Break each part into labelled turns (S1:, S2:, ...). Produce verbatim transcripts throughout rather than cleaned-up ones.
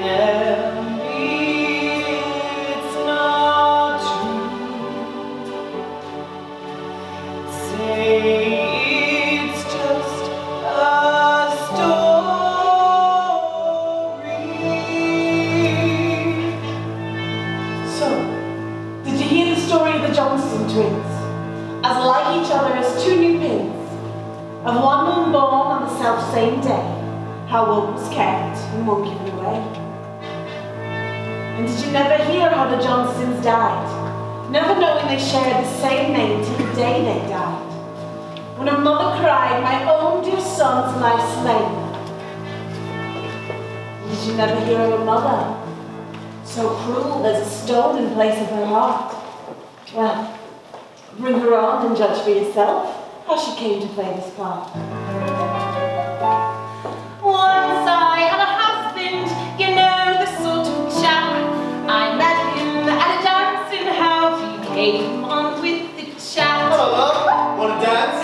S1: Tell me it's not true. Say it's just a story. So, did you hear the story of the Johnson twins? As like each other as two new pins, of one moon born on the self-same day, how one was kept and one given away. And did you never hear how the Johnsons died, never knowing they shared the same name till the day they died? When a mother cried, my own dear son's life slain. Did you never hear of a mother, so cruel there's a stone in place of her heart? Well, bring her on and judge for yourself how she came to play this part.
S2: Once I had a husband, you know, the sort of chap. I met him at a dance and how he came on with the chat.
S3: Hello, love. Want to dance?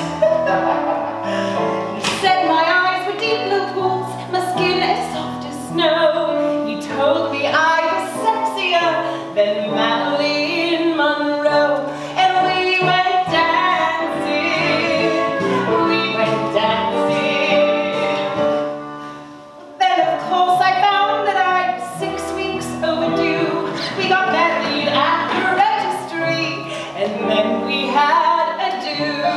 S2: He said my eyes were deep blue pools, my skin as soft as snow. He told me I was sexier than Marilyn Monroe. And we went dancing, we went dancing. Then of course I found that I was six weeks overdue. We got married at the registry, and then we had a do.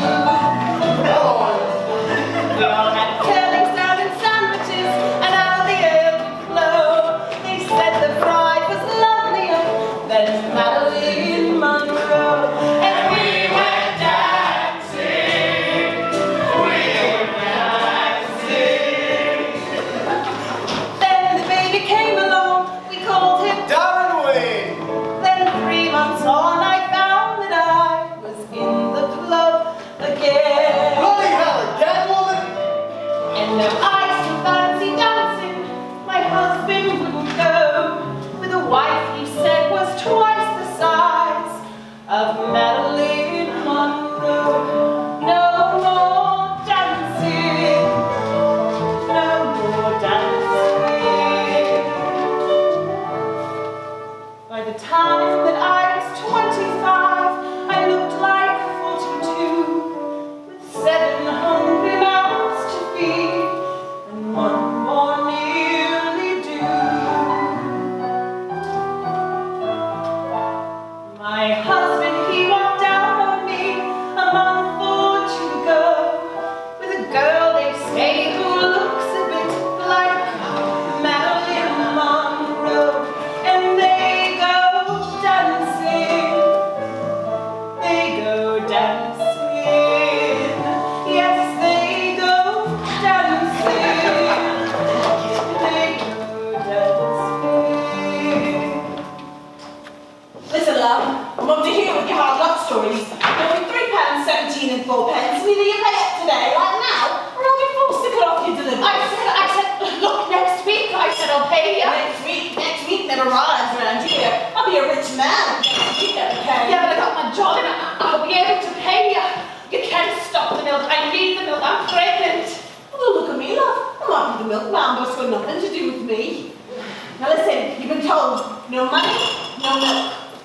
S2: We all had curling salad and sandwiches, and out the air would flow. They said the bride was lovelier than Marilyn Monroe. And we went dancing, we went dancing. Then the baby came along, we called him
S3: Darwin!
S2: Then three months on I found that I was in the club again.
S3: Bloody hell, again, woman!
S2: And though I still fancy dancing, my husband wouldn't go with a wife he said was twice the size of Marilyn Monroe. No more dancing, no more dancing. By the time that I was twenty-five, I looked like forty-two, with seven hungry mouths to feed, and one more nearly due. My husband, he walked out on me a month or two ago, with a girl they say who looks a bit like Marilyn Monroe. And they go dancing, they go dancing, yes they go dancing, they go dancing.
S1: Listen, love, I'm up to here with your hard luck stories. Only three pounds seventeen and four pence. Neither you pay up today, right now, or I'll be forced to cut off your delivery.
S2: I said, I said, look, next week, I said I'll pay you.
S1: Next week, next week never arrives around here. I'll be a rich man. Next week never came.
S2: Yeah, but I got my job and I- I'll be able to pay you. You can't stop the milk. I need the milk. I'm pregnant.
S1: Well, look at me, love. I might be the milkman, but it's got nothing to do with me. Now listen, you've been told, no money, no milk.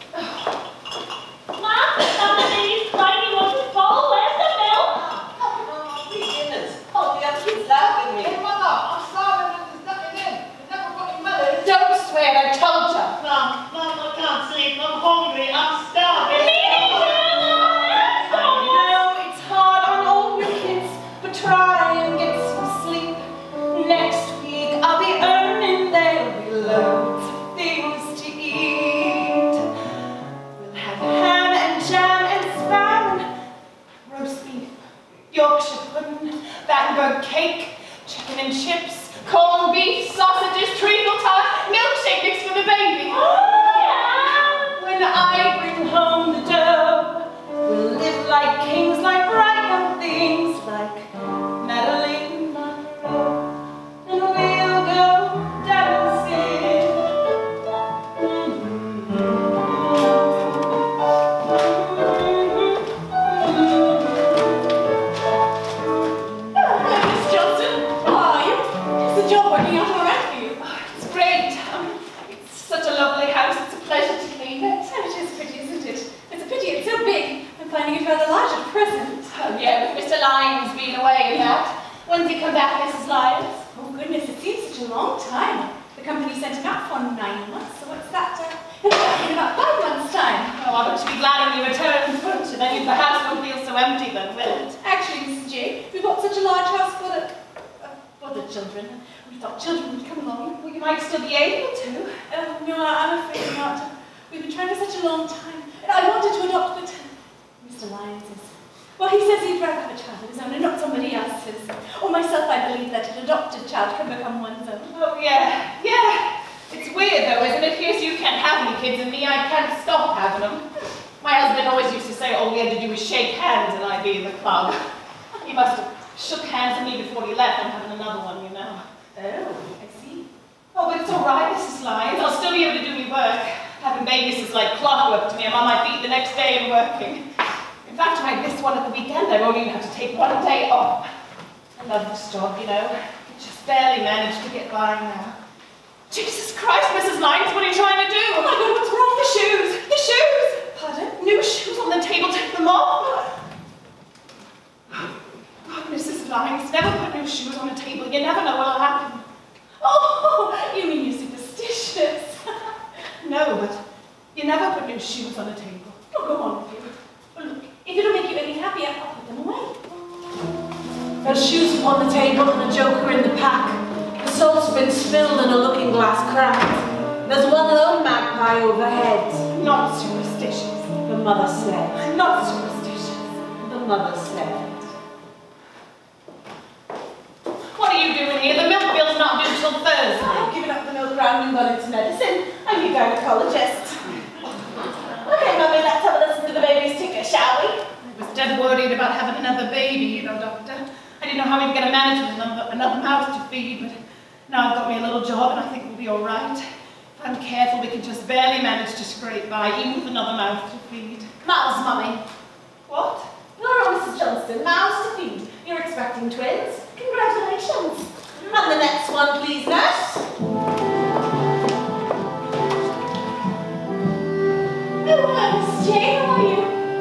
S4: Mom, somebody's tiny water bowl. Where's the milk?
S1: Oh, three dinners. Oh, the other kids laughing at me.
S3: Hey, mother, I'm starving and there's nothing in. There's never got any money.
S2: Don't swear, I told you.
S4: Mom, Mom, I can't sleep. I'm hungry. I'm starving.
S1: I know it's hard on all your kids, but try and get some sleep.
S2: Next week I'll be earning, there'll be loads of things to eat. We'll have ham and jam and spam, roast beef, Yorkshire pudding, Battenberg cake, chicken and chips, corned beef, sausages, treacle tart, milkshake mix for the baby. When I bring home the dough, we'll live like kings, like bright young things, like Marilyn Monroe, and we'll go dancing.
S1: Hello, Miss Johnson. How are you?
S2: long time. The company sent him out for nine months, so what's that? Uh, in about five months' time.
S4: Oh, I bet you'll be glad when you return, won't you? Then the house won't feel so empty then, will it?
S2: Actually, Missus J, we bought such a large house for the, uh, for the children. We thought children would come along.
S4: Well, you might still be able to.
S2: Oh, no, I'm afraid not. We've been trying for such a long time. And I wanted to adopt, but Mister Lyons is... Well, he says he'd rather have a child of his own and not somebody else's. Or myself, I believe that an adopted child can become one's own.
S4: Oh, yeah, yeah. It's weird, though, isn't it? Here's you can't have any kids, and me, I can't stop having them. My husband always used to say all we had to do was shake hands and I'd be in the club. He must have shook hands with me before he left. I'm having another one, you know.
S2: Oh, I see.
S4: Oh, but it's all right, Missus Lyons. I'll still be able to do my work. Having babies is like clockwork to me. I'm on my feet the next day and working. In fact, if I missed one at the weekend, I won't even have to take one day off. I love this job, you know. I just barely managed to get by now. Jesus Christ, Missus Lyons, what are you trying to do?
S2: Oh my God, what's wrong?
S4: The shoes! The shoes!
S2: Pardon?
S4: New shoes on the table, take them off. Oh, Missus Lyons, never put new shoes on the table. You never know what'll happen.
S2: Oh, you mean you're superstitious?
S4: No, but you never put new shoes on the table.
S2: Oh, go on with you. Well, look, if it'll make you any happier, I'll put them away.
S1: There's shoes upon the table and a joker in the pack. The salt's been spilled and a looking glass cracked. There's one lone magpie overhead.
S4: Not superstitious.
S1: The mother said.
S4: Not superstitious.
S1: The mother said.
S4: What are you doing here? The milk bill's not due till Thursday.
S2: I've given up the milk round and gone into medicine. I'm your gynecologist. Okay, Mummy, let's have a listen to the baby's ticker, shall we?
S4: I was dead worried about having another baby, you know, Doctor. I didn't know how we were going to manage with another, another mouth to feed, but now I've got me a little job and I think we'll be all right. If I'm careful, we can just barely manage to scrape by, even with another mouth to feed.
S2: Mouths, Mummy.
S4: What?
S2: Laura, Missus Johnston, mouths to feed. You're expecting twins. Congratulations. And the next one, please, nurse. Hello, Miss Jane, how are you?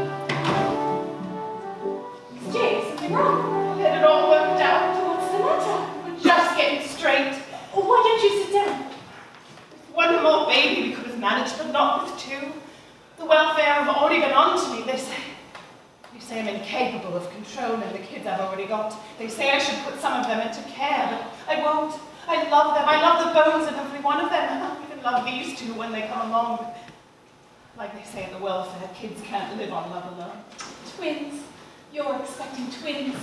S2: Miss Jane, is something wrong?
S4: I had it all worked out.
S2: What's the matter?
S4: We're just getting straight.
S2: Oh, why don't you sit down?
S4: One more baby we could have managed, but not with two. The welfare have already been on to me. They say, they say I'm incapable of controlling the kids I've already got. They say I should put some of them into care, but I won't. I love them. I love the bones of every one of them. I even love these two when they come along. Like they say in the welfare, kids can't live on love alone.
S2: Twins. You're expecting twins.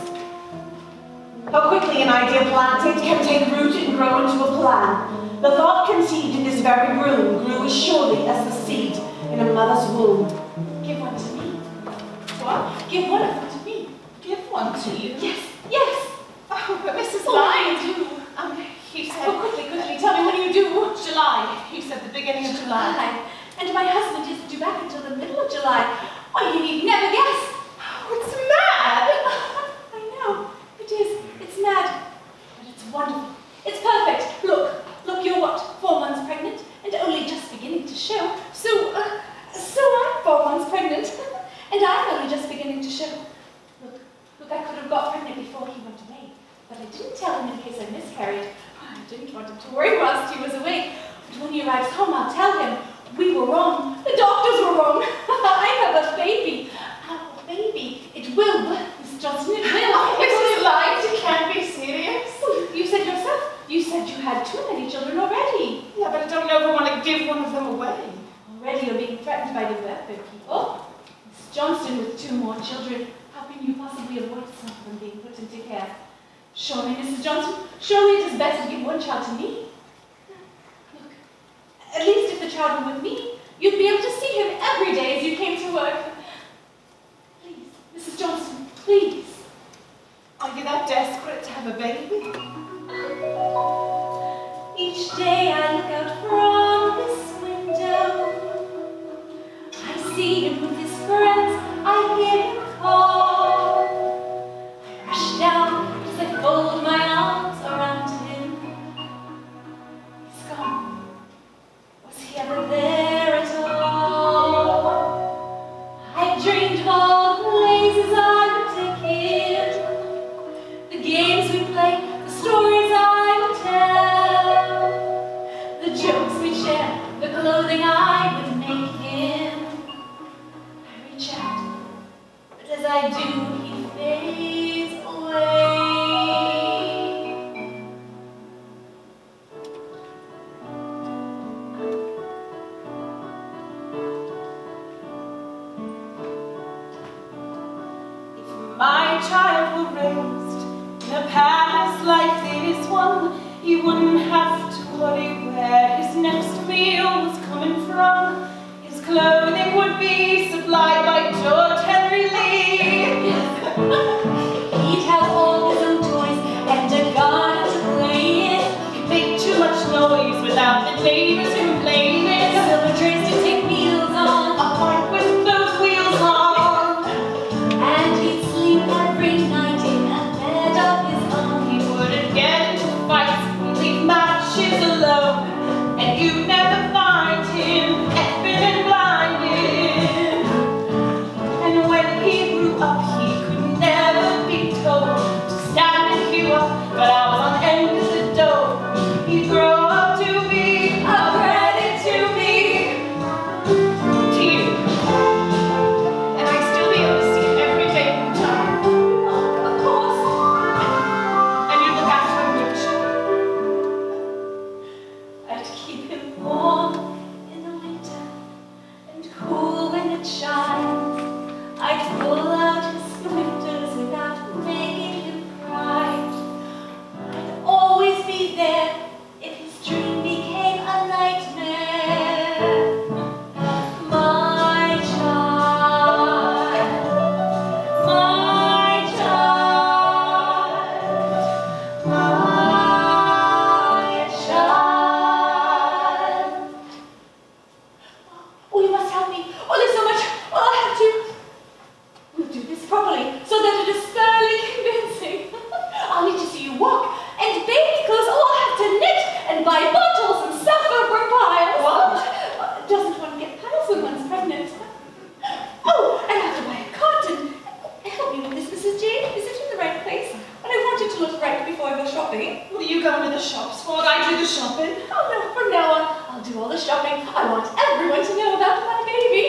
S1: How quickly an idea planted can take root and grow into a plan. The thought conceived in this very room grew as surely as the seed in a mother's womb.
S2: Give one to me.
S4: What?
S2: Give one of them to me.
S4: Give one to you?
S2: Yes, yes.
S4: Oh, but Missus
S2: Oh,
S4: Lyons,
S2: what do you do?
S4: um, he said...
S2: Oh, quickly, quickly, tell me what do you do?
S4: July. He said the beginning of July.
S2: July. And my husband isn't due back until the middle of July. Oh, you need never guess.
S4: Oh, it's mad.
S2: I know. It is. It's mad. But it's wonderful. It's perfect. Look. Look, you're what? Four months pregnant? And only just beginning to show. So, uh, so I'm four months pregnant. And I'm only just beginning to show. Look. Look, I could have got pregnant before he went away. But I didn't tell him in case I miscarried. I didn't want him to worry whilst he was awake. But when he arrives home, I'll tell him. We were wrong. The doctors were wrong. I have a baby. A baby. It will. Miss Johnson, it will.
S4: Oh, Missus Lyons, you can't be serious.
S2: Well, you said yourself. You said you had too many children already.
S4: Yeah, but I don't know if I want to give one of them away.
S2: Already you're being threatened by the welfare people. Miss Johnston with two more children. How can you possibly avoid some of them being put into care? Surely, Missus Johnson, surely it is better to give one child to me. Look, at least if the child were with me, you'd be able to see him every day as you came to work. Please, Missus Johnson, please.
S4: Are you that desperate to have a baby?
S2: Each day I look out from this window. I see him with his friends, I hear him call. I rush down as I fold my arms around him. He's gone. Was he ever there at all? I dreamed of all the places I would take him, the games we play, the stories I would tell. wouldn't have to worry where his next meal was coming from. His clothing would be supplied by George Henry Lee.
S5: He'd have all his own toys and a garden to play in.
S2: He'd make too much noise without the neighbors complaining.
S5: Silver trays to take meals on,
S2: A cart with those wheels on.
S5: and he'd sleep every night in a bed of his own.
S2: He wouldn't get into fights, leave matches alone, and you'd never find him effing and blinding. And when he grew up, he could never be told to stand and queue up, but I was on end of the door. He'd grow up to be a credit to me, to you. And I'd still be able to see him every day from time.
S5: Oh, of course.
S2: And you'd look after him, Rich.
S5: I'd keep him warm in the winter and cool when it shines. I'd pull out his splinters without making him cry. I'd always be there if his dream became a nightmare. My child, my child, my child. Oh, you must help me. Oh, there's so much. Oh, I'll have to. We'll do this properly so that it is thoroughly convincing. I'll need to see you walk and baby clothes. Oh, I'll have to knit and buy bottles and stuff over piles.
S2: What?
S5: Uh, Doesn't one get piles when one's pregnant? Oh, and I have to buy a cotton. Help me with this, Missus Jane. Is it in the right place? But I want it to look right before I go shopping.
S2: What are you going to the shops for? I do the shopping.
S5: Oh no, from now on, I'll do all the shopping. I want everyone to know about my baby.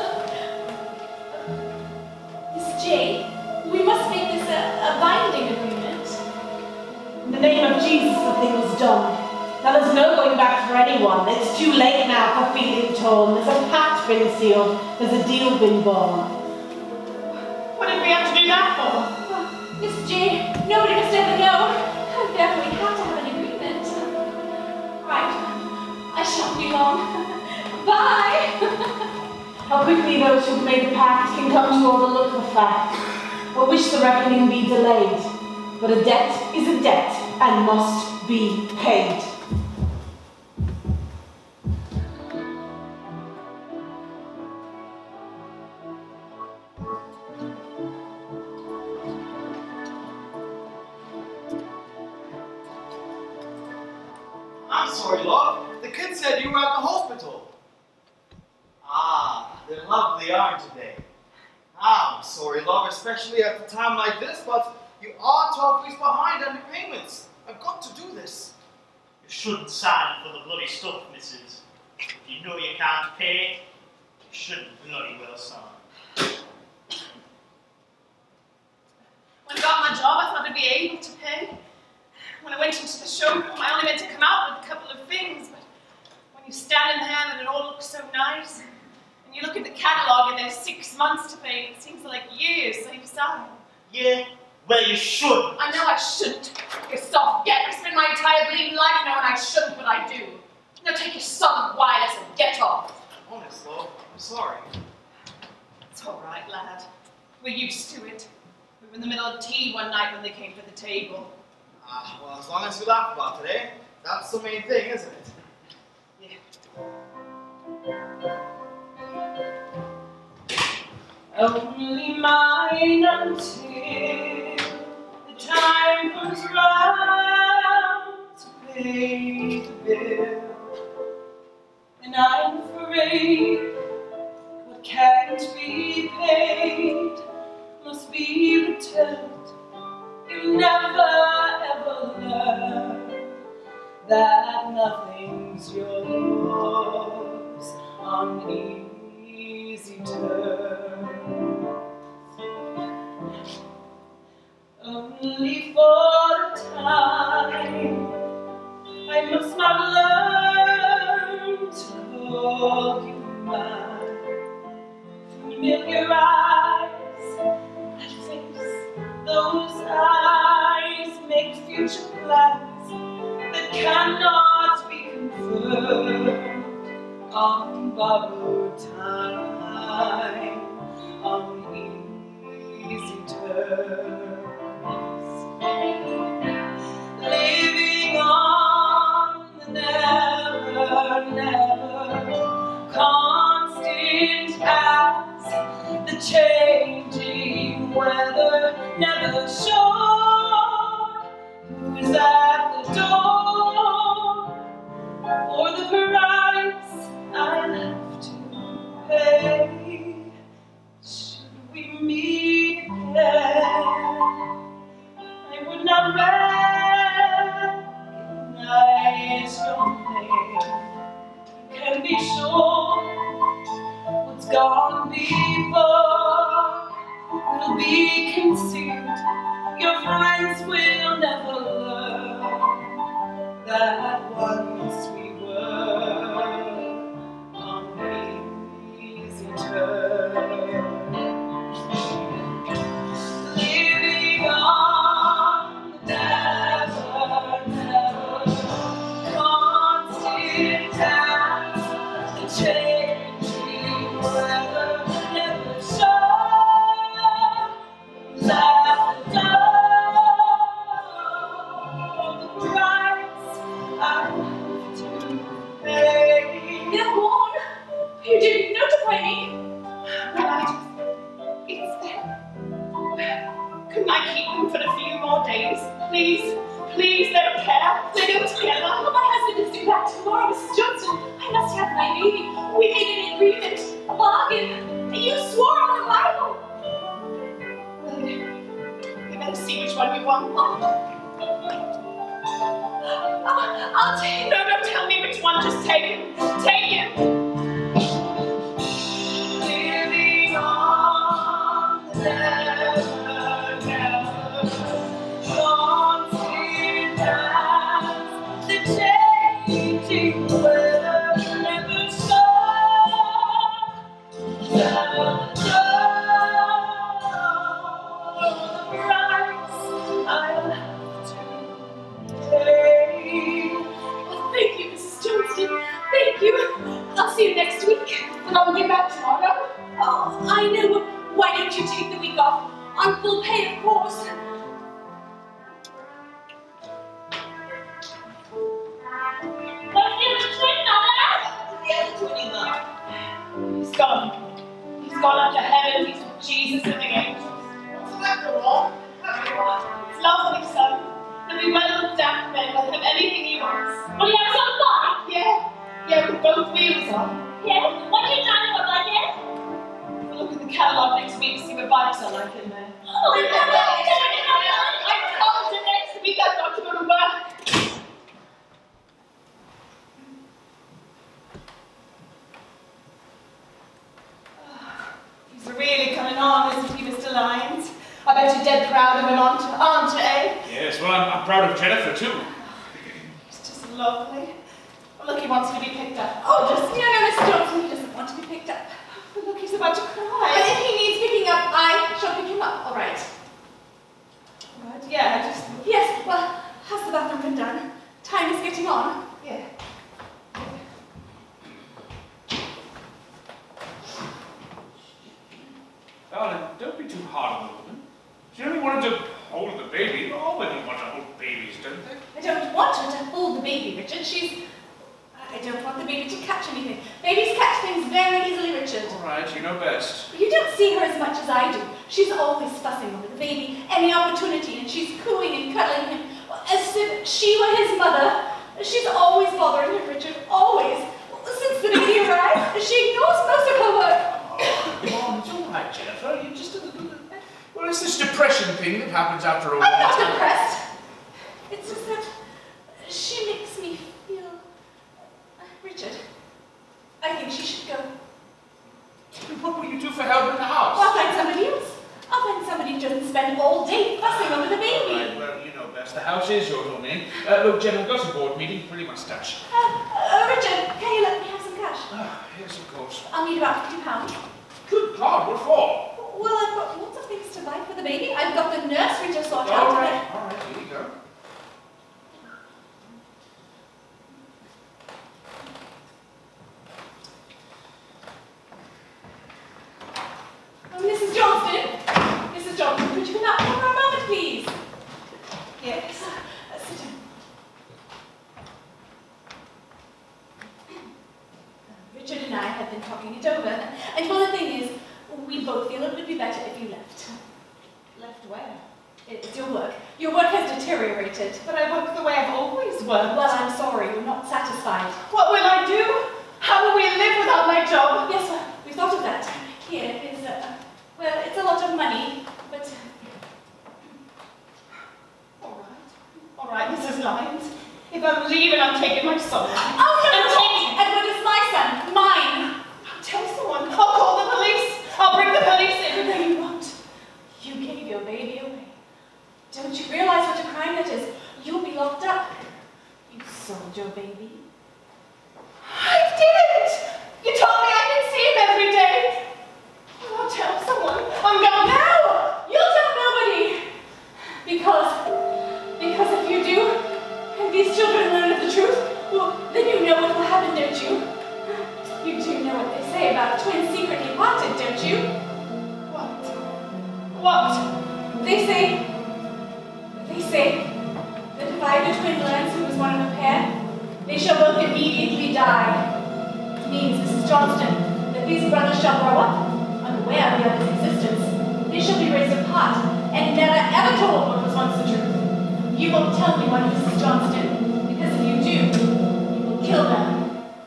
S5: Miss Jane, we must make this a, a binding agreement.
S1: In the name of Jesus, the thing was done. Now there's no going back for anyone. It's too late now for feeling torn. There's a pact been sealed. There's a deal been born.
S2: What did we have to do that for?
S5: Oh, Miss Jane, nobody must ever know. Therefore, we have to have an agreement. Right, I shan't be long. Bye.
S1: How quickly those who've made a pact can come to overlook the fact, or wish the reckoning be delayed. But a debt is a debt and must be paid.
S3: I'm sorry, love. The kid said you were at the hospital. Ah, they're lovely, aren't they? Ah, I'm sorry, love, especially at a time like this, but you are twelve weeks behind on your payments. I've got to do this.
S6: You shouldn't sign for the bloody stuff, missus. If you know you can't pay, you shouldn't bloody well sign.
S2: When I got my job, I thought I'd be able to pay. When I went into the showroom, I only meant to come out with a couple of things, but when you stand in there and it all looks so nice, and you look at the catalogue and there's six months to pay, it seems like years, so you sign.
S6: Yeah, well you should.
S2: I know I shouldn't. You soft get. I spend my entire bleeding life knowing I shouldn't, but I do. Now take your son wireless and get off.
S3: Honest, love, I'm sorry.
S2: It's all right, lad. We're used to it. We were in the middle of tea one night when they came to the table.
S3: Ah, well, as long as you laugh about it, eh? That's the main thing, isn't it?
S2: Yeah. Only mine until the time comes round to pay the bill. And I'm afraid what can't be paid must be returned. You never ever learn that nothing's yours on easy terms. Only for a time I must not learn to call you mine. Familiar eyes, that face, those eyes make future plans that can't borrowed time on easy terms, living on the never, never, constant as the changing weather, never sure who's at the door, or the price I'll have to pay. Should we meet again, I would not recognize your name. You can be sure what's gone before will be concealed. Your friends will never learn that once we were on easy terms, living on the never, never, constant as the changing weather, never sure that the door, the price I have to pay.
S5: They're gone. You didn't notify me.
S4: Well, I just, it's them. Couldn't I keep them for a few more days? Please, please, they don't care. They go together.
S5: Oh, my husband is due back tomorrow, Missus Johnson. I must have my baby. We made an agreement, a bargain. You swore on the Bible.
S4: Well, you you better see which one you want.
S5: Oh, I'll take
S4: No, don't tell me which one. Just take it. Take it.
S2: Living on the never, never, constant as the changing weather, never sure that the price I'll have to pay.
S5: Well, thank you, Missus Johnston. Thank you. I'll see you next week. And I'll get back tomorrow. Oh, I know. Why don't you take the week off? On full pay, of course. What's the other twin, Mother?
S2: The other twinny mum.
S4: He's gone. He's gone up to heaven. He's with Jesus and the angels.
S3: What's the matter, Mom?
S4: It's lovely, son. He'll be well looked after then. He'll have anything he wants.
S5: Will you have some fun?
S4: Yeah. Yeah, with both wheels on.
S5: Yes. What are you trying to look like it?
S4: We'll look at the catalogue next week to see what bikes are like in there.
S5: Oh, no, no, no, no, no,
S4: I told you next week I've got to go to work. He's really coming on, isn't he, Mister Lyons? I bet you're dead proud of him, aren't you, aren't you, eh?
S7: Yes, well, I'm, I'm proud of Jennifer, too.
S4: He's just lovely. Well, look, he wants to be picked up.
S5: Oh, just, no, no, Miss Johnson, he doesn't want to be picked up.
S4: Oh, look, he's about to
S5: But
S4: cry.
S5: if he needs picking up, I shall pick him up, all right?
S4: Right, yeah, I just...
S5: Yes, well, has the bathroom been done? Time is getting on.
S4: Yeah.
S7: Darling, don't be too hard on the woman. She only wanted to hold the baby. All women want to hold babies, don't they?
S5: I don't want her to hold the baby, Richard. She's... I don't want the baby to catch anything. Babies catch things very easily, Richard.
S7: All right, you know best.
S5: You don't see her as much as I do. She's always fussing over the baby, any opportunity, and she's cooing and cuddling him as if she were his mother. She's always bothering him, Richard, always. Since the baby arrived, she ignores most of her work.
S7: Oh, come on, it's all right, Jennifer. You're just a little... Well, it's this depression thing that happens after a
S5: I'm
S7: while.
S5: not depressed. It's just that she makes me feel... Richard, I think she should go.
S7: What will you do for help in the house?
S5: I'll find somebody else. I'll find somebody who doesn't spend all day fussing over the
S7: All
S5: baby.
S7: right, well, you know best. The house is yours, old man. Uh, look, Jen, I've got a board meeting. Pretty much dash.
S5: Uh, uh, Richard, can you let me have some cash?
S7: Ah, yes, of course.
S5: I'll need about fifty pounds.
S7: Good God, what for?
S5: Well, I've got lots of things to buy for the baby. I've got the nursery to sort
S7: All
S5: out.
S7: right, all right, here you go.
S5: had been talking it over, and well, the thing is, we both feel it would be better if you left.
S4: Left where?
S5: It's your work. Your work has deteriorated.
S4: But I work the way I've always worked.
S5: Well, I'm sorry, you're not satisfied.
S4: What will I do? How will we live without my job?
S5: Yes, well, we thought of that. Here is, uh, well, it's a lot of money, but...
S4: All right. All right, Missus Lyons. If I'm leaving, I'm taking my son.
S5: Oh, no,
S4: I'm
S5: no,
S4: taking...
S5: Edward is my son, mine.
S4: I'll tell someone. I'll call the police. I'll bring the police in.
S5: No, you won't. You gave your baby away. Don't you realize what a crime that is? You'll be locked up. You sold your baby.
S4: I didn't! You told me I can see him every day. Well, I'll tell someone. I'm going now.
S5: You'll tell nobody. Because, because if you do, and these children learn of the truth, well, then you know what will happen, don't you? You do know what they say about twins secretly parted, don't you?
S4: What? What?
S5: They say, they say that if either twin learns who is one of a pair, they shall both immediately die. It means, Missus Johnston, that these brothers shall grow up, unaware of the other's existence. They shall be raised apart, and never ever told what was once the truth. You won't tell me one, Missus Johnston, because if you do, you will kill them.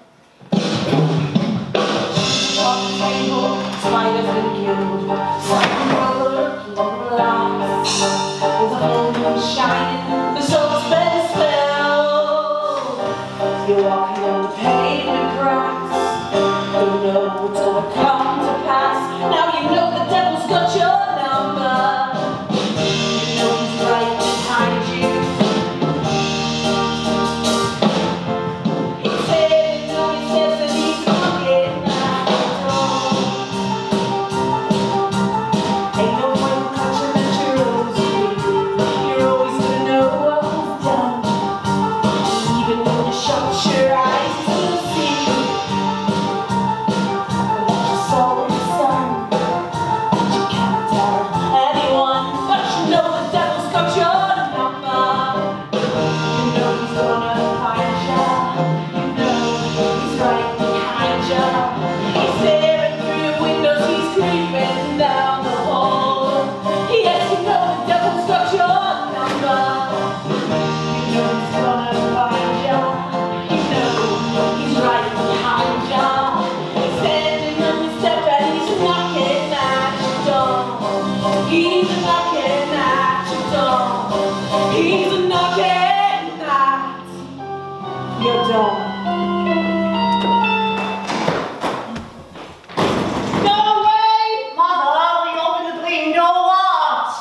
S1: On the table, spiders been killed. Some brother, lumber lost. There's a full moon shining, the soul's been spilled. You're walking on the pavement cracks. Don't know what's gonna come to pass. Now you know the devil's got your number. You know he's right behind you. He said, you know he says that he's looking at the door. Ain't no point in clutching at your rosary. You're always gonna know what was done. Even when you shut your eyes, you still see. But you saw the sun. But you can't tell anyone. But you know the devil's got your number. You know he's gonna find ya. You know he's right behind ya. He's staring through your windows. He's creeping down the hall. Yes, you know the devil's got your number. You know he's gonna find ya. You know he's right behind ya. He's standing on your step and he's knocking at your door. He's knocking at your door. He's knocking at your door.
S6: No way! Mother, we opened the bleeding door, what?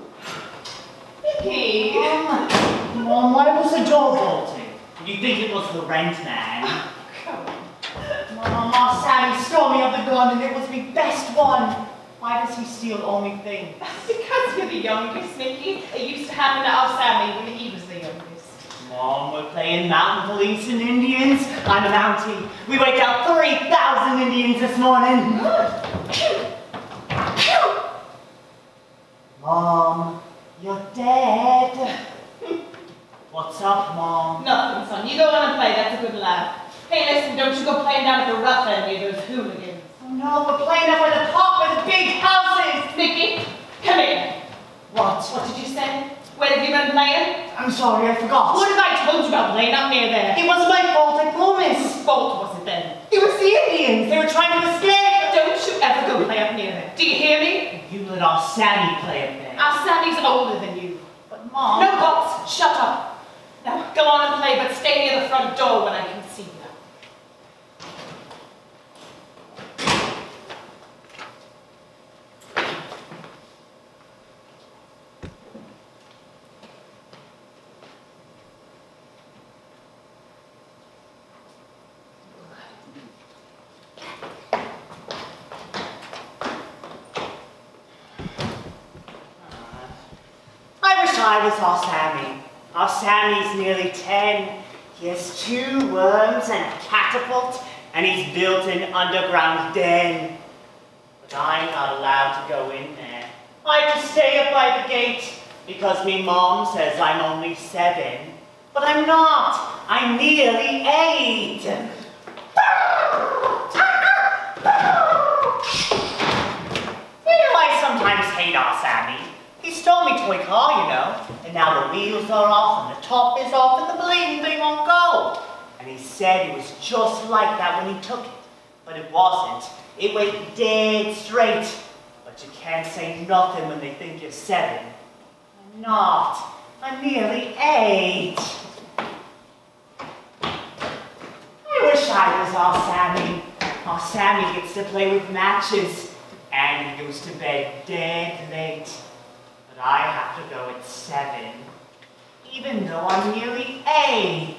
S4: Vicky.
S6: Mom, Mom, why was the door bolted? Did you think it was the rent man?
S4: Come on.
S6: Mom, our Sammy stole me of the gun and it was my best one. Why does he steal all my things?
S4: Because you're the youngest, Mickey. It used to happen to our Sammy when he was the youngest.
S6: Mom, we're playing mountain police and Indians. I'm a Mountie. We waked out three thousand Indians this morning. Mom, you're dead. What's up, Mom?
S4: Nothing, son. You go on and play. That's a good laugh. Hey, listen, don't you go playing down at the rough end near those hooligans.
S6: Oh no, we're playing up at the top where the big houses.
S4: Mickey, come here.
S6: What?
S4: What did you say? Where have you been playing?
S6: I'm sorry, I forgot.
S4: What have I told you about playing up near there?
S6: It wasn't my fault, I promise.
S4: Whose fault was it then?
S6: It was the Indians. They were trying to escape.
S4: Don't you ever go play up near there. Do you hear me?
S6: You let our Sammy play up there.
S4: Our Sammy's older than you.
S6: But Mom.
S4: No buts. Shut up. Now go on and play, but stay near the front door when I can see you.
S6: I wish I was our Sammy. Our Sammy's nearly ten. He has two worms and a catapult, and he's built an underground den. But I'm not allowed to go in there. I have to stay up by the gate because me mom says I'm only seven. But I'm not. I'm nearly eight. toy car, you know. And now the wheels are off and the top is off and the bleeding thing won't go. And he said it was just like that when he took it. But it wasn't. It went dead straight. But you can't say nothing when they think you're seven. I'm not. I'm nearly eight. I wish I was our Sammy. Our Sammy gets to play with matches. And he goes to bed dead late. But I have to go at seven. Even though I'm nearly eight.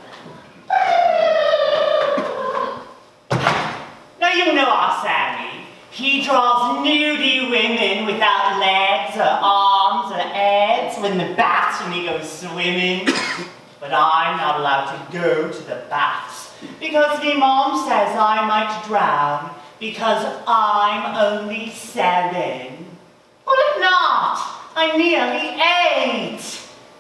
S6: Now you know our Sammy. He draws nudie women without legs or arms or heads when the baths when he goes swimming. But I'm not allowed to go to the baths because my mom says I might drown because I'm only seven. But I'm not. I'm nearly eight.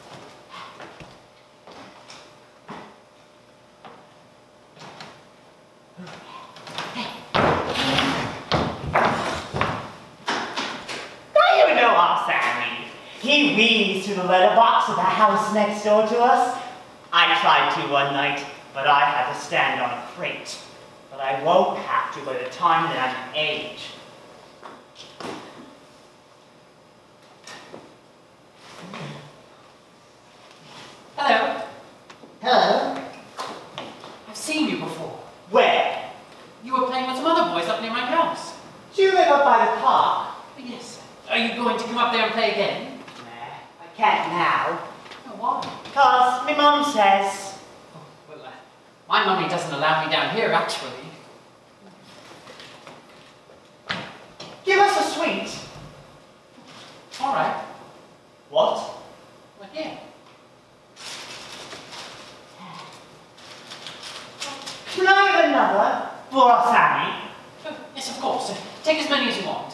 S6: He wheezed to the letterbox of the house next door to us. I tried to one night, but I had to stand on a crate. But I won't have to by the time that I'm age.
S8: Hello.
S6: Hello?
S8: I've seen you before.
S6: Where?
S8: You were playing with some other boys up near my house.
S6: Do you live up by the park?
S8: Yes. Are you going to come up there and play again?
S6: Nah, I can't now.
S8: Oh, why?
S6: Because my mum says.
S8: Oh, well, uh, my mummy doesn't allow me down here, actually.
S6: Give us a sweet.
S8: All right.
S6: What?
S8: Well, here.
S6: Can I have another for our Sammy?
S8: Oh, yes, of course. Uh, take as many as you want.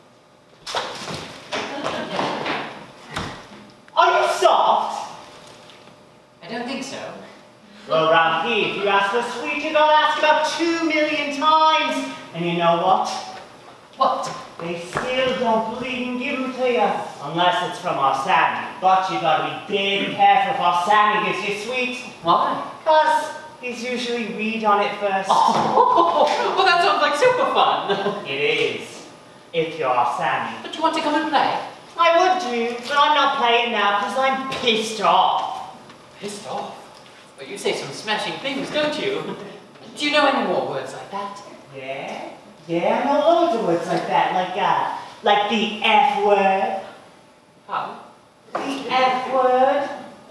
S6: Are you soft?
S8: I don't think so.
S6: Well, round here, if you ask for a sweet, you gotta ask about two million times. And you know what?
S8: What?
S6: They still don't believe in giving to you. Unless it's from our Sammy. But you gotta be dead careful if our Sammy gives you sweet.
S8: Why?
S6: Because he's usually read on it first.
S8: Oh, well, that sounds like super fun.
S6: It is. If you're our Sammy.
S8: But you want to come and play?
S6: I would do, but I'm not playing now because I'm pissed off.
S8: Pissed off? Well, you say some smashing things, don't you? Do you know any more words like that?
S6: Yeah? Yeah, I know loads of words like that, like uh, like the F word.
S8: Pardon?
S6: The F word.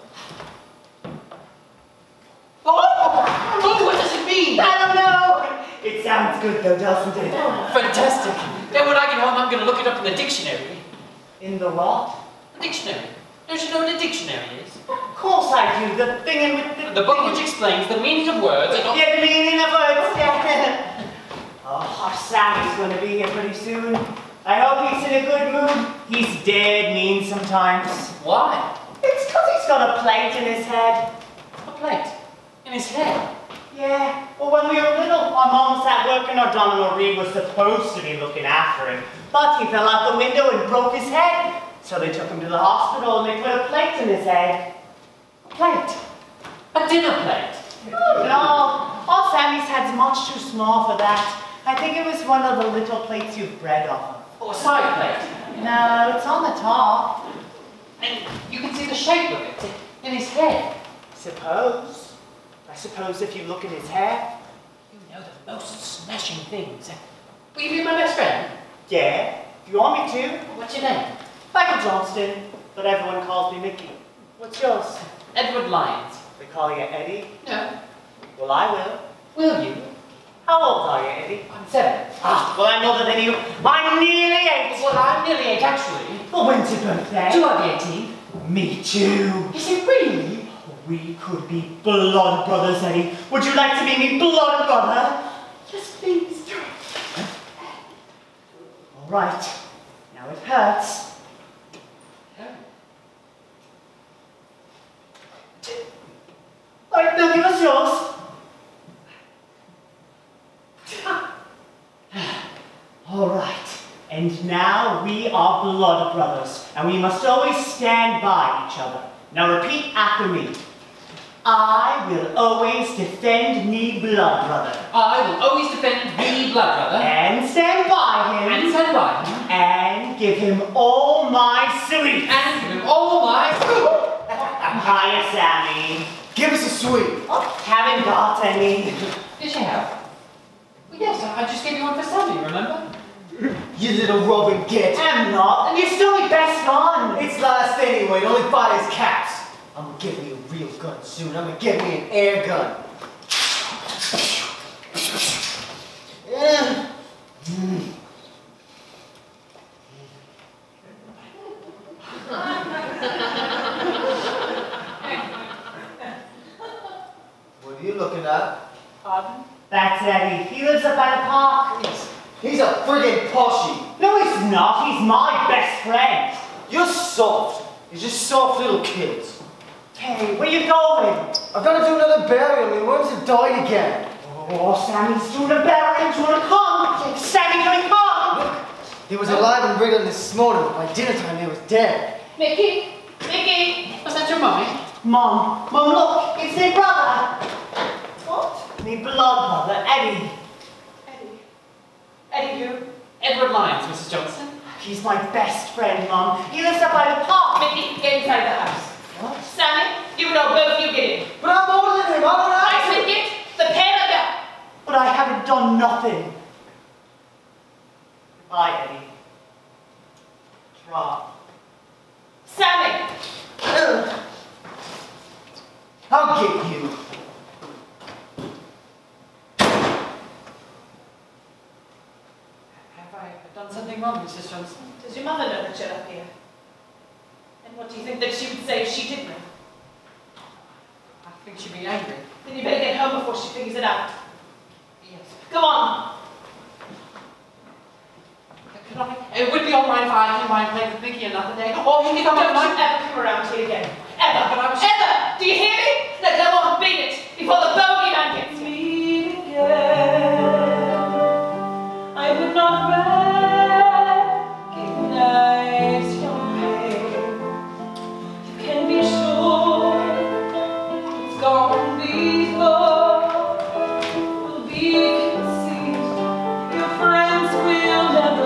S8: Oh! Oh, what does it mean?
S6: I don't know! It sounds good though, doesn't it?
S8: Fantastic. Then when I get home, I'm going to look it up in the dictionary.
S6: In the what?
S8: The dictionary. Don't you know what a dictionary is?
S6: Of course I do. The thing with the...
S8: The book which explains the meaning of words and all...
S6: Yeah, the meaning of words, yeah. Oh, our Sammy's going to be here pretty soon. I hope he's in a good mood. He's dead mean sometimes.
S8: Why?
S6: It's because he's got a plate in his head.
S8: A plate? In his head?
S6: Yeah, well when we were little, our mom was at work and O'Donnell O'Reilly was supposed to be looking after him. But he fell out the window and broke his head. So they took him to the hospital and they put a plate in his head. A plate?
S8: A dinner plate?
S6: Oh no, our Sammy's head's much too small for that. I think it was one of the little plates you've bred off of.
S8: Or a side plate?
S6: No, it's on the top.
S8: And you can see the shape of it in his head.
S6: Suppose. I suppose if you look at his hair.
S8: You know the most smashing things. Will you be my best friend?
S6: Yeah, if you want me to.
S8: What's your name?
S6: Michael Johnston, but everyone calls me Mickey. What's yours?
S8: Edward Lyons.
S6: They call you Eddie?
S8: No.
S6: Well, I will.
S8: Will you?
S6: How old are you, Eddie?
S8: I'm seven.
S6: Ah, well, I'm older than you. I'm nearly eight.
S8: Well, I'm nearly eight, actually.
S6: Well, when's your birthday?
S8: Do I be eighteen?
S6: Me too.
S8: Is it really?
S6: We could be blood brothers, Eddie. Would you like to be me blood brother?
S8: Yes, please.
S6: All right. Now it hurts. All right, now give us yours. All right. And now we are blood brothers, and we must always stand by each other. Now repeat after me. I will always defend me blood brother.
S8: I will always defend me blood brother.
S6: And stand by him.
S8: And stand by him.
S6: And give him all my sweets.
S8: And give him all my food.
S6: Hiya, Sammy.
S3: Give us a sweet.
S6: Oh, haven't got any.
S8: Did you have? Well, yes, I just gave you one for Sammy, remember?
S3: You little Robin git.
S6: I'm not, and you're still my best man.
S3: It's last anyway, it only buys caps. I'm gonna give me a real gun soon. I'm gonna get me an air gun. Yeah. Mm. What are you looking at?
S4: Pardon?
S6: That's Eddie. He lives up by the park.
S3: He's a friggin' poshy.
S6: No, he's not. He's my best friend.
S3: You're soft. You're just soft little kids.
S6: Hey, where you going?
S3: I've got to do another burial. My worms have died again.
S6: Oh, Sammy's doing a burial. Do you want to come? Sammy, can we come?
S3: Look, he was alive and wriggled this morning, but by dinner time he was dead.
S4: Mickey! Mickey!
S8: Was that your mummy?
S6: Mom, Mom, look, it's my brother.
S4: What?
S6: Me blood brother, Eddie.
S4: Eddie. Eddie who?
S8: Edward Lyons, Missus Johnson.
S6: He's my best friend, Mom. He lives up by the park.
S4: Mickey, get inside the house.
S6: What?
S4: Sammy, you know both you get in.
S3: But I'm older than him. I don't
S4: I
S3: have
S4: said
S3: to.
S4: get the pen of them.
S6: But I haven't done nothing. Goodbye, Eddie. Draw.
S4: Sammy!
S3: Ugh. I'll get you.
S8: Have I done something wrong, Missus Johnson?
S4: Does your mother know that you're up here? And what do you think that she would say if she did know?
S8: I think she'd be angry.
S4: Then you better get home before she figures it out.
S8: Yes.
S4: Go on.
S8: Could I, it would be all right if I came by and played with Mickey another day. Or he could come
S4: Don't
S8: up
S4: you
S8: and
S4: ever come around here again. Ever.
S8: But I was-
S4: Ever. Do you hear me? Now go on, beat it before the bogeyman gets me. I would not recognize your pain. You can be sure it's gone before. Will be conceived. Your friends will never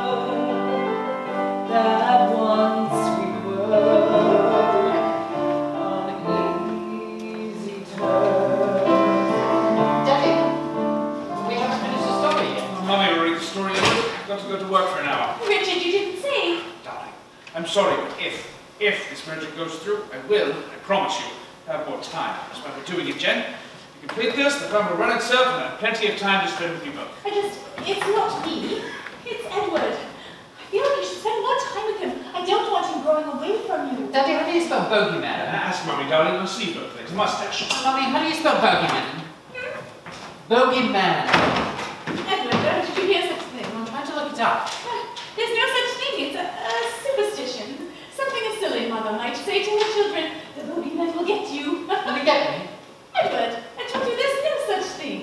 S4: know that once we were on easy terms.
S8: Daddy, we haven't finished the story yet.
S7: Oh, Mummy will read the story. I've got to go to work for an hour.
S5: Richard, you didn't say.
S7: Darling, I'm sorry, but if, if this project goes through, I will, I promise you, have more time. That's why we're doing it, Jen. You complete this, the firm will run itself, and I have plenty of time to spend with you both.
S5: I just, it's not me. It's Edward. I feel like you should spend more time with him. I don't want him growing away from you.
S8: Daddy, how do you spell bogeyman?
S7: Ask Mummy, darling, I'll see both things. Mustache.
S8: Mummy, how do you spell bogeyman? Bogeyman.
S5: Edward, where did you hear such a thing?
S8: I'm trying to look it up.
S5: There's no such thing. It's a, a superstition. Something a silly mother might say to her children. The bogeyman will get you.
S8: Will it get me?
S5: Edward, I told you there's no such thing.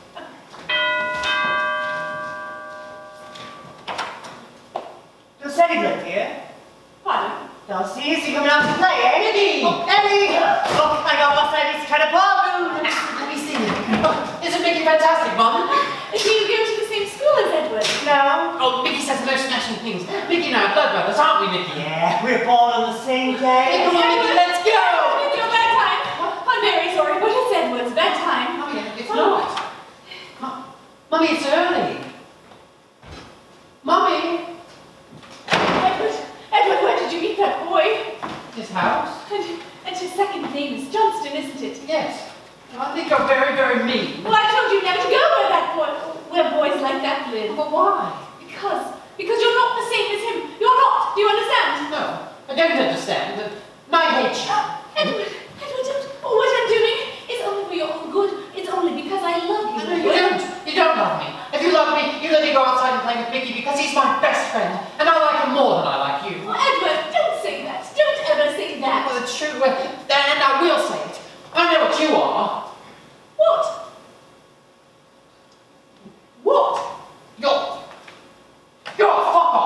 S6: Does Eddie live here?
S5: Pardon?
S6: Does he? Is he coming out to play, eh? Eddie! Oh, Eddie! Oh, I got lost Eddie's kind of ballroom.
S8: Let me see. Oh, isn't Mickey fantastic, Mum?
S5: Do you go to the same school as Edward?
S6: No.
S8: Oh, Mickey says the most smashing things. Mickey and I are blood brothers, aren't we, Mickey?
S6: Yeah, we're born on the same day.
S8: Come on, Mickey, let's go!
S5: It's your bedtime. I'm very sorry, but it's Edward's bedtime.
S8: Mummy, it's not. Mu- Mummy, it's early. Mummy!
S5: Edward, Edward, where did you meet that boy?
S8: His house?
S5: And, and his second name is Johnston, isn't it?
S8: Yes. I think you're very, very mean.
S5: Well, I told you never to go where that boy, where boys like that live.
S8: But why?
S5: Because, because you're not the same as him. You're not. Do you understand?
S8: No, I don't understand. I hate you.
S5: Uh, Edward, Edward, don't, what I'm doing is only for your own good. It's only because I love you.
S8: No, you don't. You don't love me. If you love me, you let me go outside and play with Mickey because he's my best friend, and I like him more than I like you.
S5: Well, Edward, don't say that. Don't ever say that.
S8: Well, it's true, uh, and I will say it. I know what you are.
S5: What? What?
S8: You're... You're a fuck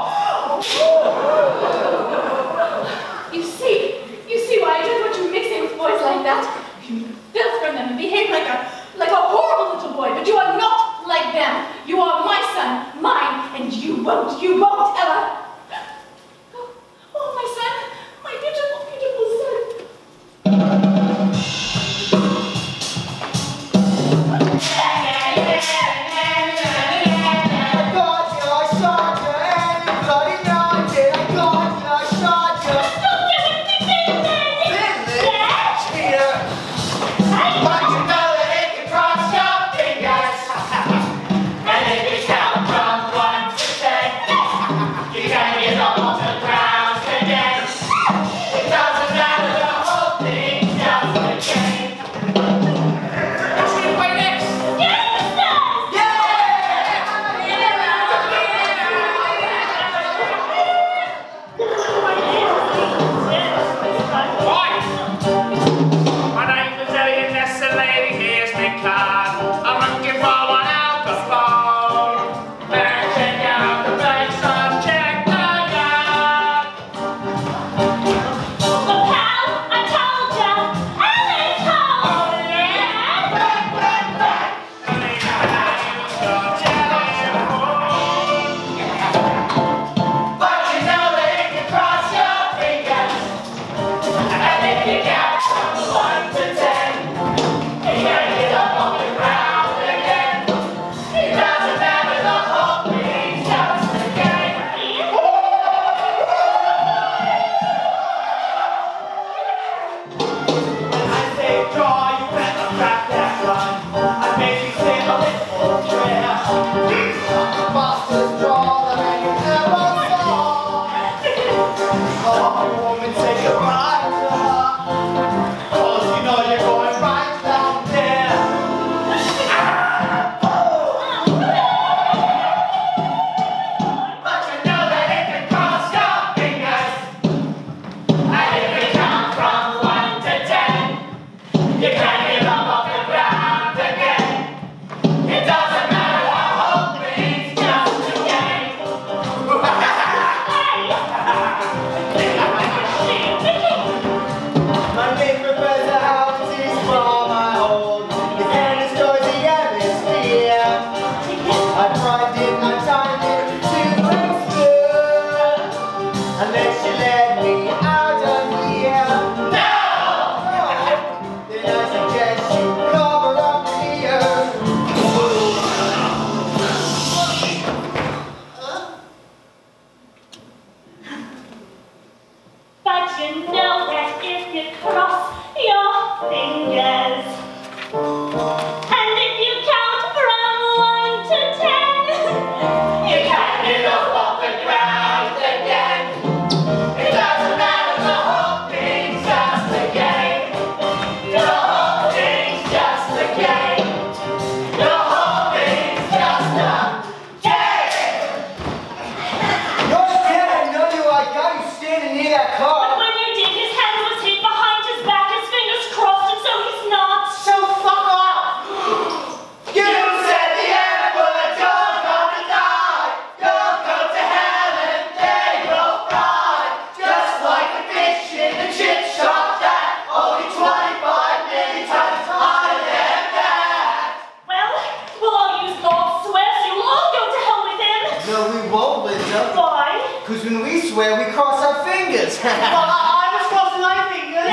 S3: Because when we swear, we cross our fingers.
S6: Well, I, I was crossing my fingers.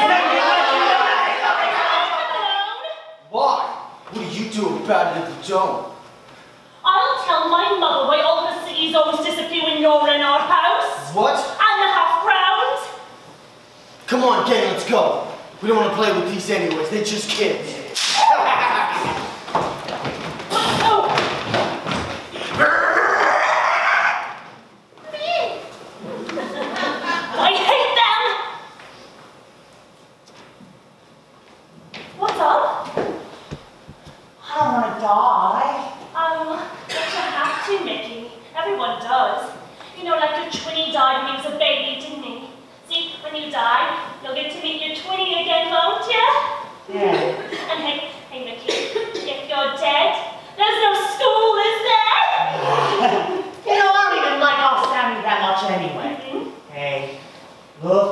S3: Why? What do you do about it if you don't?
S5: I'll tell my mother why all the cities always disappear when you're in our house.
S3: What?
S5: And the half crowns.
S3: Come on, gang, let's go. We don't want to play with these anyways. They're just kids.
S5: I hate them! What's up?
S6: I don't want to die.
S5: Oh, but you have to, Mickey. Everyone does. You know, like your twinny died when he was a baby, didn't he? See, when you die, you'll get to meet your twinny again, won't you?
S6: Yeah.
S5: And hey, hey, Mickey, if you're dead, there's no school, is there?
S6: You know, I don't even like our Sammy that much anyway.
S5: Mm-hmm.
S6: Hey, look.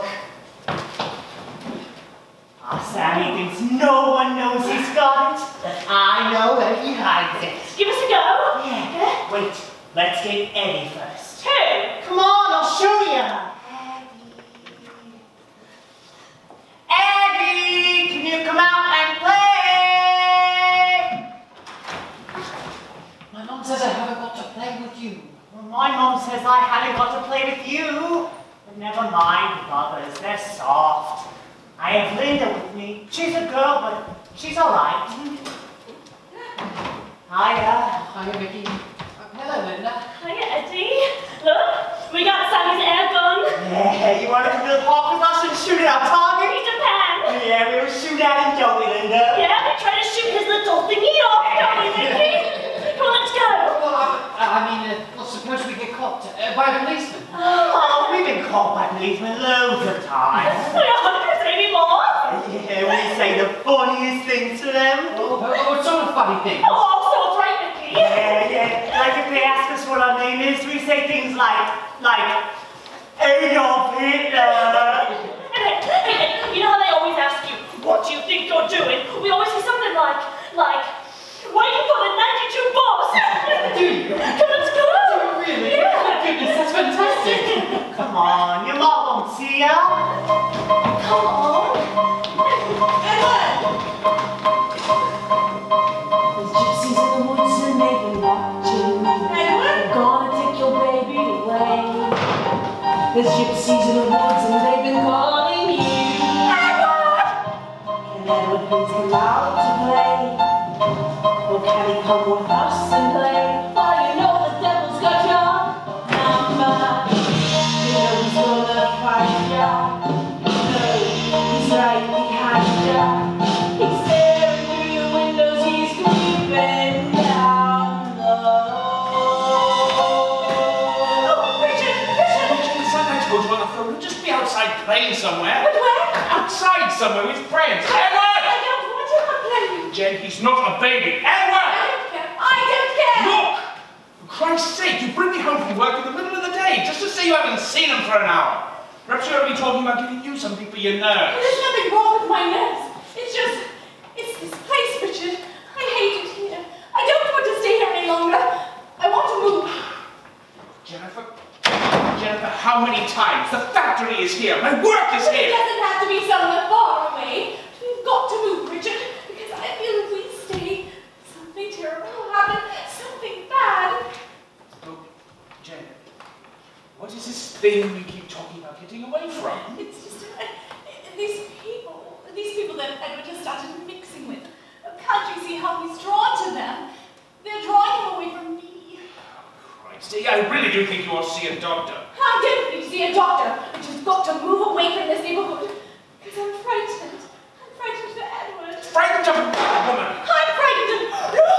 S6: Our Sammy thinks no one knows he's got it, but I know that he hides it.
S5: Give us a go.
S6: Yeah. Wait, let's get Eddie first.
S5: Who?
S6: Come on, I'll show you. Eddie, can you come out and play?
S8: My mom says I haven't got to play with you.
S6: Well, my mom says I haven't got to play with you. But never mind, mothers, they're soft. I have Linda with me. She's a girl, but she's all right. Hiya.
S8: Hiya, Mickey. Oh, hello, Linda.
S5: Hiya, Eddie. Look, we got Sammy's air gun.
S6: Yeah, you want to come to the park with us and shoot at our target?
S5: Peter Pan.
S6: Yeah, we were shooting at him, don't we, Linda?
S5: Yeah, we try to shoot his little thingy off, don't we, Mickey? Come on, let's go.
S8: Well, I, I mean, uh, well, suppose we get caught uh, by a policeman.
S6: Oh, we've been caught by policemen loads of times.
S5: We are hundreds, maybe more.
S6: Yeah, we say the funniest things to them.
S8: Oh, oh, what sort of funny thing?
S5: Oh, also, right, Mickey.
S6: Yeah, yeah. Like if they ask us what our name is, we say things like, like, Adolf Hitler.
S5: Hey, hey, you know how they always ask you, what do you think you're doing? We always say something like, like, why you got a ninety-two boss?
S8: Do you?
S5: Come, let's go.
S8: Oh, really?
S5: Yeah.
S8: Oh, goodness, that's fantastic.
S6: Come on, your mom won't see ya.
S5: Come on.
S1: There's gypsies in the woods and they've been watching you. They're gonna take your baby away. There's gypsies in the woods and they've been calling you. Can Edward please come out to play? Or can he come with us and play? For you know the devil's got your number. You know he's gonna find ya. You know he's right behind ya. He's staring through your windows, he's creeping down low.
S5: Oh, Richard, Richard.
S7: It's like I told you on the phone, we'll just be outside playing somewhere.
S5: But where?
S7: Outside somewhere with friends. Edward!
S5: I don't want to play.
S7: Jen, he's not a baby.
S5: I
S7: Edward!
S5: don't care. I don't care.
S7: Look! For Christ's sake, you bring me home from work in the middle of the day just to say you haven't seen him for an hour. Perhaps you're only talking about giving you something for your nerves.
S2: There's nothing wrong with my nerves. It's just, it's this place, Richard. I hate it here. I don't want to stay here any longer. I want to move.
S7: Jennifer, Jennifer, how many times? The factory is here. My work is
S2: But it
S7: here.
S2: doesn't have to be somewhere far away. We've got to move, Richard, because I feel if we stay, something terrible will happen. Something bad.
S7: Oh, Jen, what is this thing you keep talking about getting away from?
S2: It's just uh, these people, these people that Edward has started mixing with. Can't you see how he's drawn to them? They're drawing him away from me.
S7: Christ, I really do think you ought to see a doctor.
S2: I don't need to see a doctor. I just got to move away from this neighborhood because I'm frightened. I'm frightened for Edward.
S7: Frightened of a woman.
S2: I'm frightened.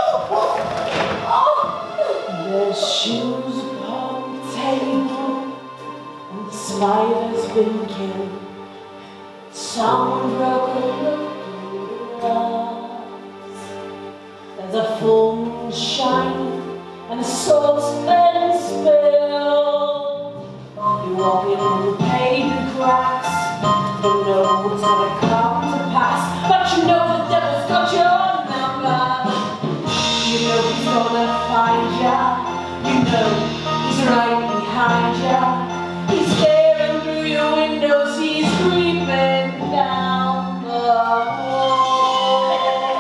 S2: Oh.
S1: There's shoes upon the table, and the spider's been killed. Someone broke a looking glass. There's a full moon shining, and a salt's been spilled. You walk in on the paved grass, don't know what's gonna come to pass, but you know the devil's got your number. You know he's gonna find ya. You know he's right behind ya. creeping down the hall.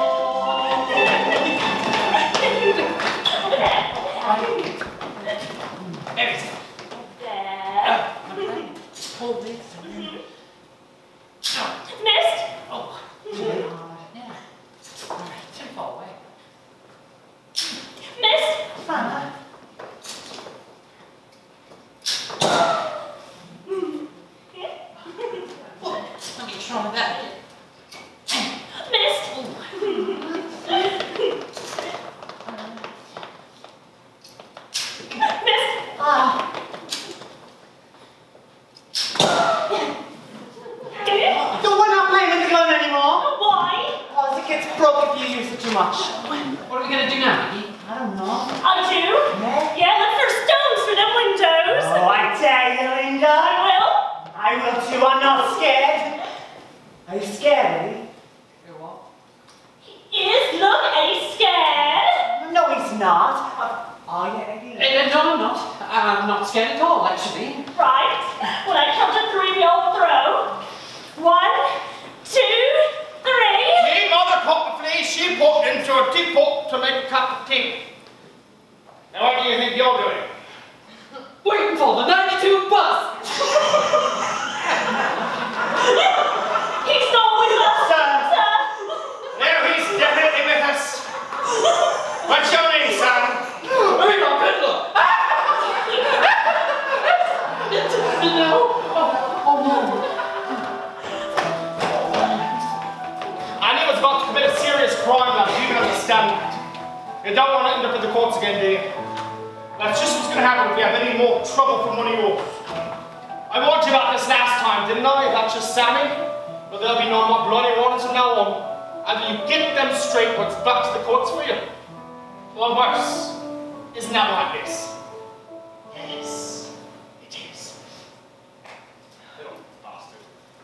S8: Hold this.
S5: Nest.
S8: Oh. Yeah. Alright, too far away.
S5: Nest.
S8: Fine. Well, let me try that.
S5: Nest. Nest.
S8: Ah.
S6: Don't want to play with the gun anymore.
S5: Why?
S6: Because it gets broke if you use it too much.
S8: What are we going to do now, Mickey?
S6: I don't know.
S5: I do.
S6: Yeah?
S5: Yeah, let's throw stones through them windows.
S6: Oh, I dare you, Linda.
S5: I will.
S6: I will too. I'm not scared. Are you scared, Eddie?
S8: You what?
S5: Is look Eddie scared?
S6: No, he's not. Uh, are you, Eddie?
S8: Uh, no, I'm not. I'm not scared at all, actually.
S5: Right. When I count to three, we all throw. One, two, three.
S3: Me, mother caught the flea, she put into a teapot to make a cup of tea. Now what do you think you're doing?
S8: Waiting for the ninety-two bus!
S5: He's not with us,
S3: Sir.
S5: sir.
S3: No, he's definitely with us. What's your name, son?
S8: Adolf Hitler! No! Oh, oh no!
S3: I knew he was about to commit a serious crime, lad. You can understand that. You don't want to end up in the courts again, do you? That's just what's going to happen if we have any more trouble from one of yours. I warned you about this last time, didn't I? About your Sammy? But there'll be no more bloody waters from now on. Either you get them straight or it's back to the courts for you. Or worse. Isn't that like this? Yes, it is. Little bastard.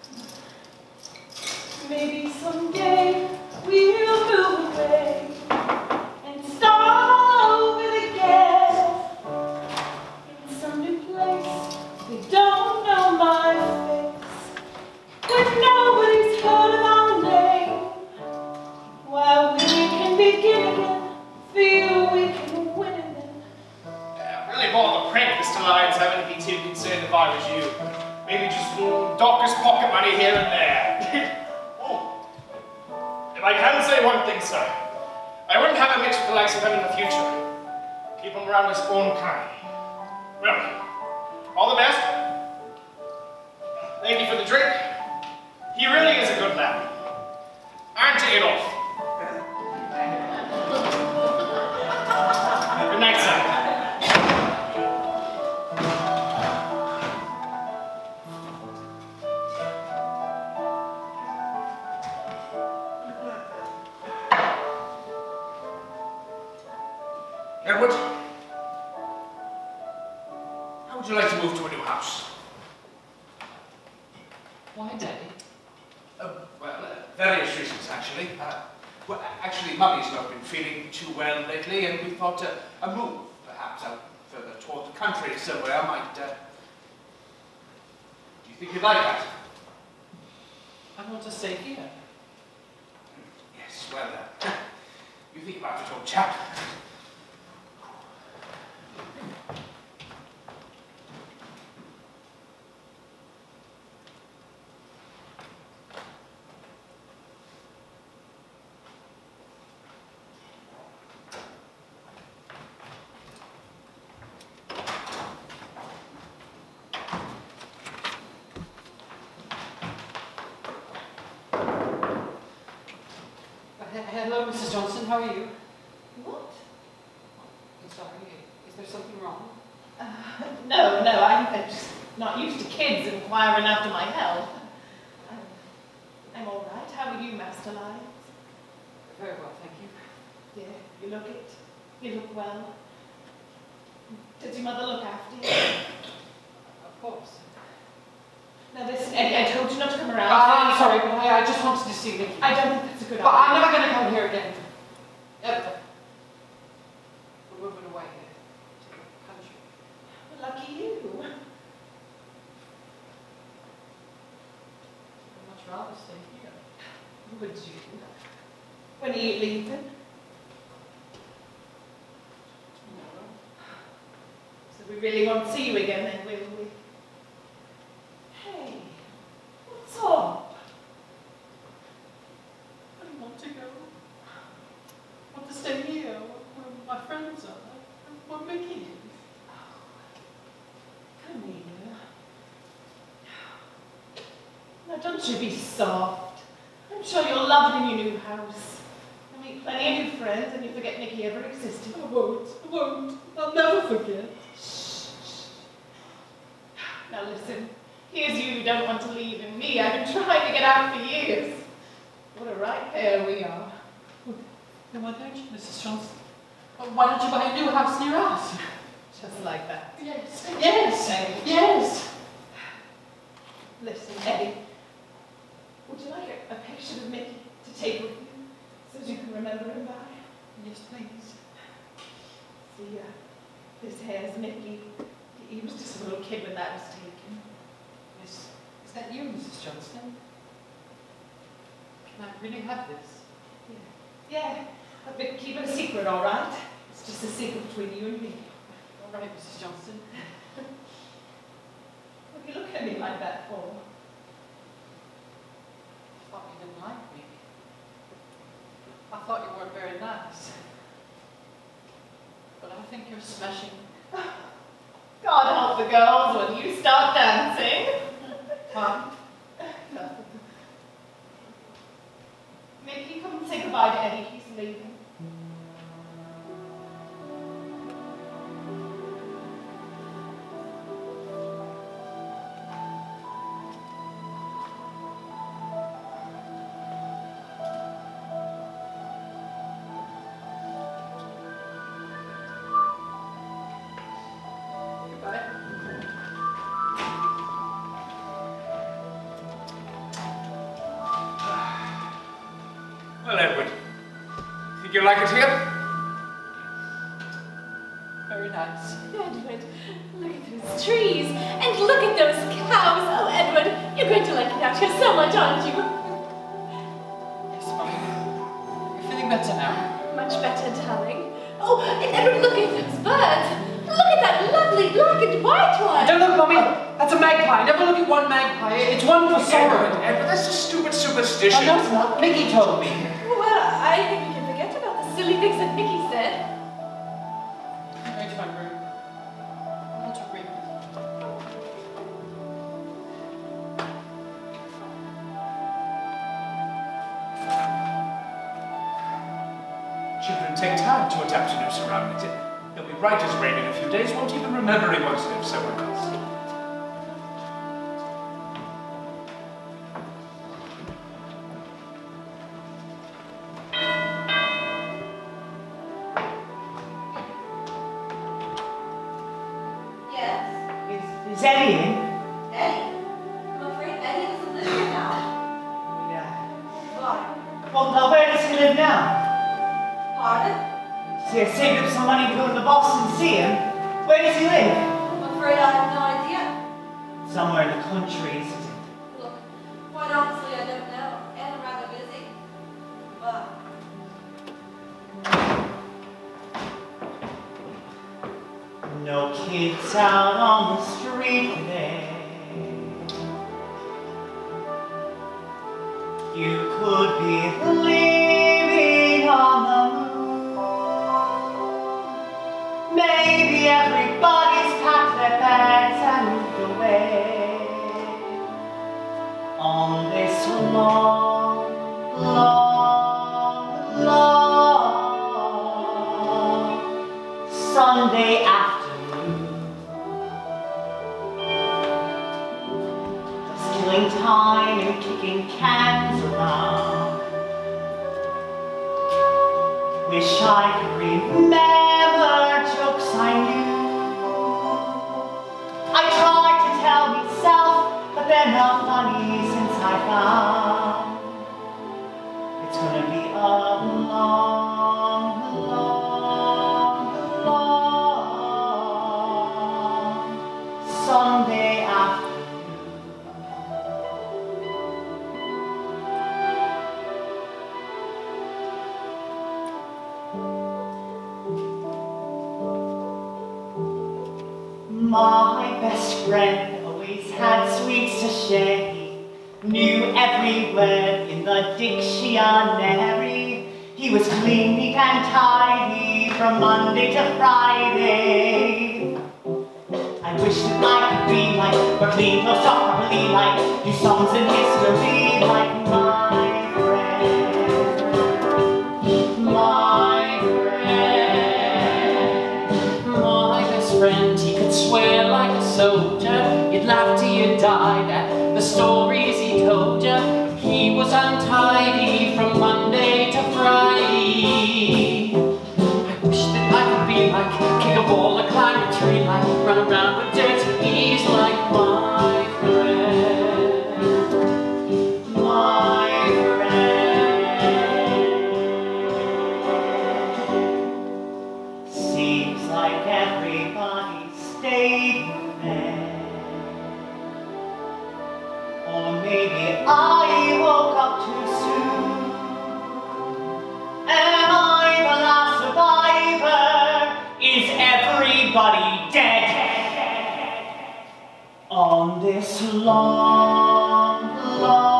S1: Maybe someday we'll move away and start over again in some new place. We don't know my face, when nobody's heard of our name. While we can begin again, feel we can win again.
S3: Yeah, really more of a prank, Mister Lyons. I wouldn't be too concerned if I was you. Maybe just mm, doctor's pocket money here and there. Oh. If I can say one thing, sir, I wouldn't have a mix with the likes of him in the future. Keep him around his own kind. Well, all the best. Thank you for the drink. He really is a good lad. Aren't you, Adolf? Good night, sir.
S7: Edward, how would you like to move to a new house?
S8: Why, Daddy?
S7: Uh, well, uh, various reasons, actually. Uh, well, actually, Mummy's not been feeling too well lately, and we thought uh, a move, perhaps out further toward the country somewhere, might... Uh... Do you think you'd like that?
S8: I want to stay here.
S7: Yes, well, uh, you think about it, old chap.
S8: Hello, Missus Johnson, how are you?
S1: What?
S8: I'm sorry, is there something wrong?
S4: Uh, no, no, I'm uh, just not used to kids inquiring after my health. I'm, I'm all right. How are you, Master Lyons?
S8: Very well, thank you.
S4: Yeah, you look it. You look well. Does your mother look after you?
S8: Of course.
S4: Now listen, Eddie, I told you not to come around.
S8: Uh, I'm sorry, but I, I just wanted to see Nicky.
S4: I don't think that's a good
S8: But
S4: idea.
S8: I'm never going to come here again. Ever. We're moving away to the country.
S4: Lucky you.
S8: rather stay here.
S4: Would you? When are you leaving?
S8: Tomorrow.
S4: So we really won't see you again then, will we? Hey, what's up?
S8: I want to go. I want to stay here where my friends are, where Mickey is.
S4: Come here. Now don't you be soft. I'm sure you'll love it in your new house. You'll meet plenty of new friends and you forget Nicky ever existed.
S8: I won't, I won't. I'll never forget.
S4: Shh. Now listen, here's you who don't want to leave, and me, I've been trying to get out for years. What a right pair we are.
S8: Then why don't you, Missus Johnson? Why don't you buy a new house near us?
S4: Just like that.
S8: Yes, yes,
S4: Eddie.
S8: yes.
S4: Listen, Eddie, would you like a, a picture of Mickey to take with you so that you can remember him by?
S8: Yes, please.
S4: See, uh, this hair's Mickey. He, he was just a little kid when that was taken.
S8: Is, is that you, Missus Johnston? Can I really have this?
S4: Yeah, yeah. But keep it a secret, all right? It's just a secret between you and me.
S8: All right, Missus Johnston.
S4: What are you looking at me like that for?
S8: I thought you didn't like me. I thought you weren't very nice. But I think you're smashing.
S4: God help the girls when you start dancing.
S8: Huh?
S4: Nothing. Mickey, come and say goodbye to Eddie. He's leaving.
S7: Well, Edward, think you like it here?
S8: Very nice.
S5: Edward, look at those trees, and look at those cows. Oh, Edward, you're going to like it out here so much, aren't you?
S8: Yes, Mum. You're feeling better now?
S5: Much better, darling. Oh, and Edward, look at those birds. Look at that lovely black and white one.
S8: Don't look, Mummy. That's a magpie. Never look at one magpie. It's one for sorrow.
S7: Edward, Edward, that's a stupid superstition.
S8: Oh, no, it's not. Mickey told me.
S5: Well, I think we can forget about the silly things that Mickey said.
S8: I'm going to my room. I want to read.
S7: Children take time to adapt to new surroundings. They'll be right as rain in a few days, won't even remember he once lived somewhere else.
S5: Yes,
S6: Is, is Eddie in?
S5: Eddie. I'm afraid Eddie doesn't live here now.
S6: Yeah.
S5: Why?
S6: Well, now where does he live now?
S5: Pardon?
S6: See, I saved up some money to go to Boston and see him. Where does he live?
S5: I'm afraid I have no idea.
S6: Somewhere in the country, isn't it?
S5: Look, quite honestly, I don't know. And I'm rather busy. But
S6: No kids out on the street today. You could be living on the moon. Maybe everybody's packed their bags and moved away on this long, long, long Sunday afternoon. Just killing time and kicking cans around. Wish I could remember jokes I knew. I tried to tell myself, but they're not funny since I found it's gonna be a long, long, long Sunday afternoon. My best friend always had sweets to share. He knew every word in the dictionary. He was clean, neat and tidy from Monday to Friday. I wish that I could be like, or clean clothes up properly like, do songs and history like my friend. My friend.
S9: My best friend, he could swear like a soldier. You'd laugh till you died at the stories he told you. He was untidy from Monday to Friday. I wish that I could be like, kick a ball or climb a tree like, run around with dirty ease like my friend.
S6: My friend. Seems like everybody stayed in bed. Or maybe I woke up too soon. Am I the last survivor? Is everybody dead? On this long, long